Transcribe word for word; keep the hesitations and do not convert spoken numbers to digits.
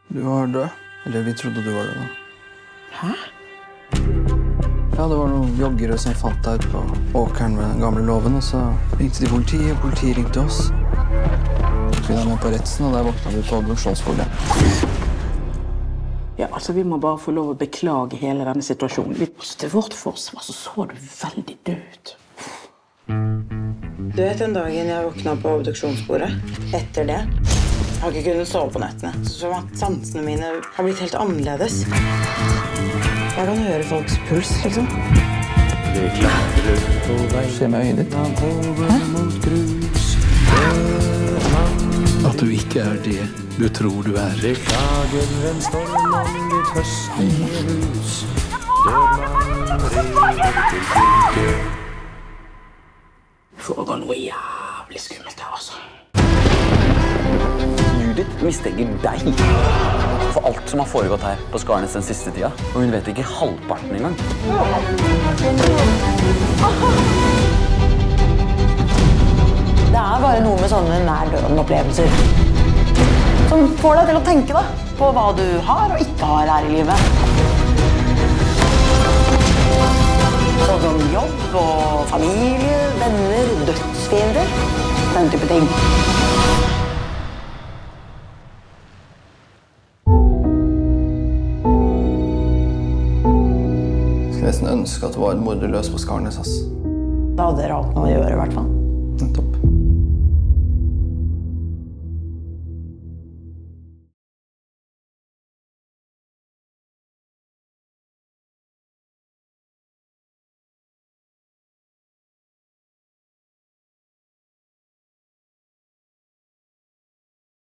Du var død. Eller vi trodde du var død da. Hæ? Ja, det var noen joggere som fant deg ut på åkeren med den gamle loven, og så ringte de politiet, og politiet ringte oss. Vi var med på retsen, og der våkna vi på obduksjonsbordet. Ja, altså, vi må bare få lov å beklage hele denne situasjonen. Vi, til vårt forsvar så så du veldig død ut. Du vet den dagen jeg våkna på obduksjonsbordet? Etter det jeg har ikke kunnet sove på nettene. Så at sansene mine har blitt helt annerledes. Jeg kan høre folks puls, liksom. Se med øynene ditt. At du ikke er det du tror du er. Beklager en storm om ditt høstlige hus. Det foregår noe jævlig skummelt her, altså. Judith mistenker deg for alt som har foregått her på Skarnes den siste tida. Og hun vet ikke halvparten engang. Det er bare noe med sånne nær-døden-opplevelser som får deg til å tenke da, på hva du har og ikke har her i livet. Sånn som jobb og familie, venner, dødsfiender, den type ting. Jeg skulle nesten ønske at det var et morderløs på Skarnes, ass. Da hadde dere hatt noe å gjøre i hvert fall. Nettopp.